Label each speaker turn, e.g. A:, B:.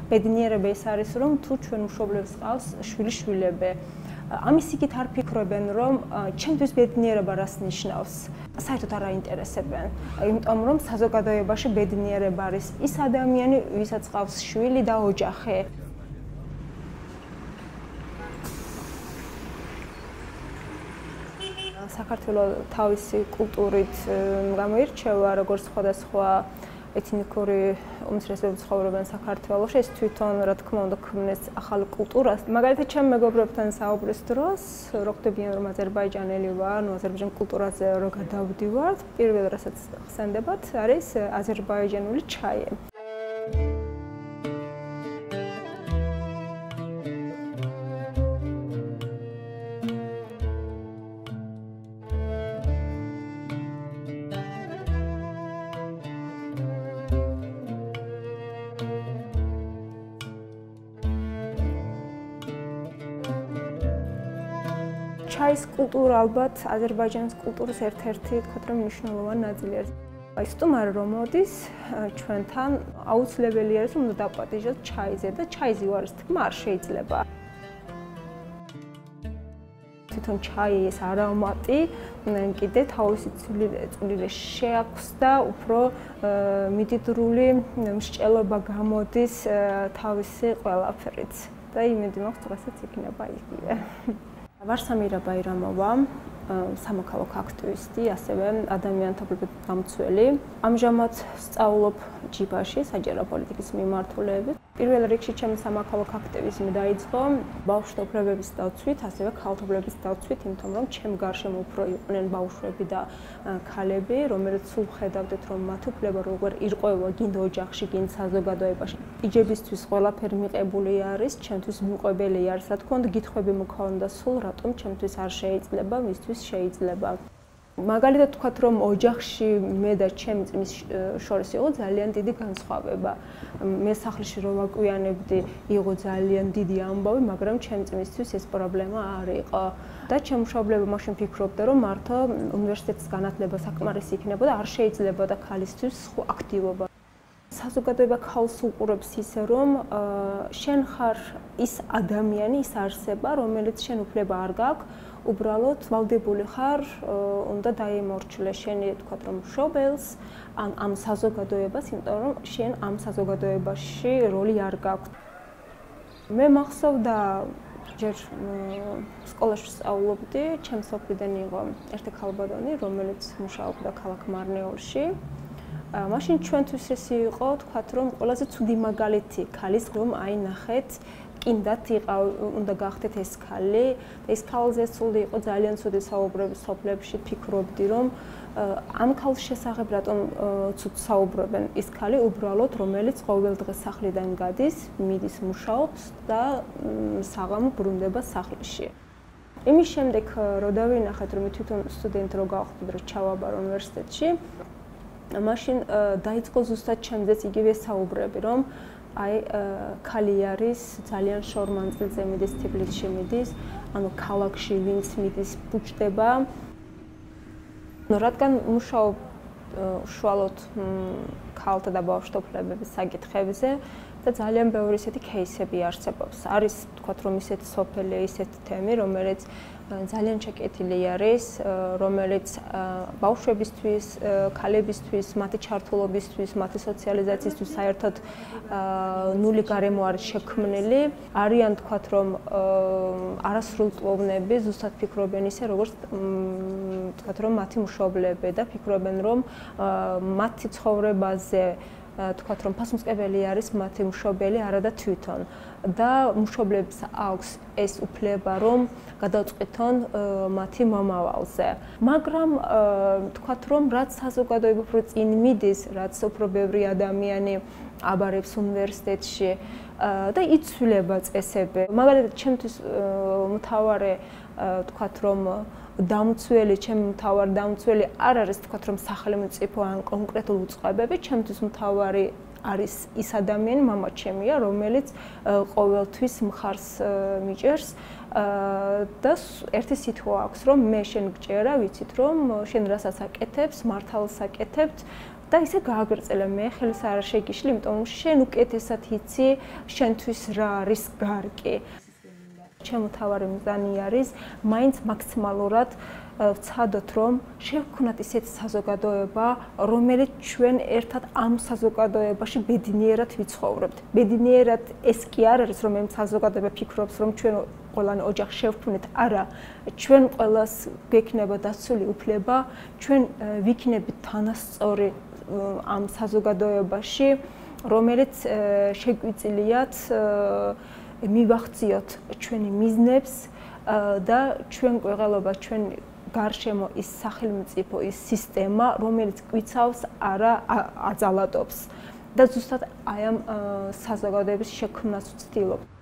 A: ბედნიერება ის არის, რომ თუ ჩვენ მშობლებს ყავს შვილიშვილები, ამის იქით არ ფიქრობენ, რომ ჩემთვის ბედნიერება რას ნიშნავს. საერთოდ არ აინტერესებენ, იმიტომ რომ საზოგადოებაში ბედნიერება არის ის ადამიანი, ვისაც ყავს შვილი და ოჯახი. საქართველოს თავისი კულტურით გამოირჩევა, როგორც სხვადასხვა ეთნიკური უმცირესობები ცხოვრობენ საქართველოში, ეს თვითონ რა თქმა უნდა ქმნის ახალ კულტურას. მაგალითად, ჩემ მეგობრებთან საუბრის დროს, რო ხვდებიან რომ აზერბაიჯანელი ვარ, აზერბაიჯანის კულტურაზე რო გადავდივართ, პირველ რასაც ხსენდებათ, არის აზერბაიჯანული ჩაი. ჩაის კულტურა ალბათ აზერბაიჯანის კულტურის ერთ-ერთი თქვათ რომ მნიშვნელოვანი ნაწილი არის. აი სტუმარი რომ მოდის ჩვენთან აუცილებელი არის რომ უნდა დაპატიჟოთ ჩაიზე და ჩაიზე უარის თქმა არ შეიძლება. თვითონ ჩაი ეს არომატი კიდე თავისი წვლილი შეაქვს და უფრო მდიდრული მსჭელობა გამოდის თავისი ყველაფერით და იმედი მაქვს დღესაც იქნება იგივე. ვარ სამირა ბაირამოვა, სამოქალაქო აქტივისტი, ასევე ადამიანთა უფლებების დამცველი. ამჟამად სწავლობ ჯიბაში, საჯარო პოლიტიკის მიმართულებით. პირველ რიგში ჩემი სამოქალაქო აქტივიზმი დაიწყო ბავშვთა უფლებების დაცვით, ასევე ქალთა უფლებების დაცვით, იმიტომ რომ ჩემ გარშემო უფრო იყვნენ ბავშვები და ქალები, რომელიც სულ ხედავდეთ, რომ მათ უფლება როგორ ირღვევა გინდა ოჯახში, გინდა საზოგადოებაში. იჯებისთვის ყველაფერი მიყებული არის, ჩემთვის მიყვებელი არის, რა თქმა უნდა, გითხვები მქონდა სულ, რატომ ჩემთვის არ შეიძლება, მისთვის შეიძლება. მაგალითად თქვათ რომ ოჯახში მე და ჩემი წმის შორის იყო ძალიან დიდი განსხვავება. მე სახლში რო ვაკვიანებდი, იყო ძალიან დიდი ამბავი, მაგრამ ჩემი წმისთვის ეს პრობლემა არ იყო. და ჩემ მშობლებმა მაშინ ფიქრობდა რომ მართლა უნივერსიტეტის განათლება საკმარისი იქნება და არ შეიძლება და ქალისთვის სხვა აქტივობა. საზოგადოება ქალს უყურებს ისე რომ შენ ხარ ის ადამიანი, ის არსება, რომელიც შენ უფლება არ გაქვს, უბრალოდ ვალდებული ხარ, უნდა დაიმორჩილე შენი თქვათ რომ მშობელს ან ამ საზოგადოებას, იმიტომ რომ შენ ამ საზოგადოებაში როლი არ გაქვს. მე მახსოვდა ჯერ სკოლაში სწავლობდი, ჩემს სოფლიდან იყო ერთი ქალბატონი, რომელიც მუშაობდა ქალაქ მარნეულში. მაშინ ჩვენთვის ეს იყო, თქვათ რომ ყველაზე ცუდი მაგალითი ქალის, რომ აი ნახეთ, კიდათ უნდა გახდეთ ეს ქალი და ეს ქალზე სულ იყო ძალიან ცუდი საუბრები სოფლებში, ფიქრობდი რომ ამ ქალს შესახებ რატომ ცუდ საუბრობენ, ის ქალი უბრალოდ რომელიც ყოველ დღე სახლიდან გადის, მიდის მუშაობს და საღამო ბრუნდება სახლში. იმის შემდეგ რო დავინახეთ რომ თვითონ სტუდენტი რო გავხდით რომ ჩავაბარო უნივერსიტეტში, მაშინ დაიწყო ზუსტად ჩემზეც იგივე საუბრები რომ აი ქალი არის ძალიან შორ მანძილზე მიდის, თბილისში მიდის, ანუ ქალაქში ვინც მიდის ბუჩდება. რადგან მუშაობ უშუალოდ ქალთა და ბავშვთა უფლებების საკითხებზე და ძალიან ბევრი ისეთი кейსები არსებობს. არის თქვათ რომ ისეთი სოფელი, ისეთი თემი, რომელიც ძალიან ჩაკეტილი არის, რომელიც ბავშვებისთვის, ქალებისთვის, მათი ჩართულობისთვის, მათი სოციალიზაციისთვის საერთოდ ნული გარემო არის შექმნილი. არიან თქვათ რომ არასრულწლოვნები, ზუსტად ფიქრობენ ისე, როგორც თქვათ რომ მათი მშობლები და ფიქრობენ რომ მათი ცხოვრებაზე თქვათ რომ ფასმსკებელი არის მათი მშობელი, არა და თვითონ. და მშობლებს აქვს ეს უფლება რომ გადაწყვიტონ მათი მომავალზე. მაგრამ თქვათ რომ რაც საზოგადოება უფრო წინ მიდის, რაც უფრო ბევრი ადამიანი აბარებს უნივერსიტეტში და იცვლება წესები. მაგალითად, ჩემთვის მთავარი თქვათ რომ დამცველი, ჩემი მთავარი დამცველი არ არის თქვათ რომ სახელმწიფო ან კონკრეტულ უწყებები, ჩემთვის მთავარი არის ის ადამიანი, მამა ჩემია, რომელიც ყოველთვის მხარს მიჭერს და ერთი სიტყვა აქვს, რომ მე შენ გჭერა, ვიცით რომ შენ რასაც აკეთებს, მართალს აკეთებთ და ისე გააგრძელე მე ხელს არ შეგიშლი, იმიტომ რომ შენ უკეთესად იცი შენთვის რა არის გარკი. ჩემო თავარი მიზანი არის მაინც მაქსიმალურად ვცადოთ რომ შევქვნათ ისეთ საზოგადოება, რომელიც ჩვენ ერთად ამ საზოგადოებაში ბედნიერად ვიცხოვრებთ. ბედნიერად ეს კი არ არის რომ ამ საზოგადოება ფიქრობს რომ ჩვენ ყველანი ოჯახს შევქმნით, არა, ჩვენ ყველას გვექნება დაცული უფლება, ჩვენ ვიქნებით თანასწორი ამ საზოგადოებაში, რომელიც შეგვიძლიათ მივახციოთ ჩვენი მიზნებს და ჩვენ ყველობა ჩვენ გარშემო ის სახელმწიფო ის სისტემა რომელიც გვიცავს არა აძალადობს და ზუსტად აი ამ საზოგადოების შექმნას ვცდილობ.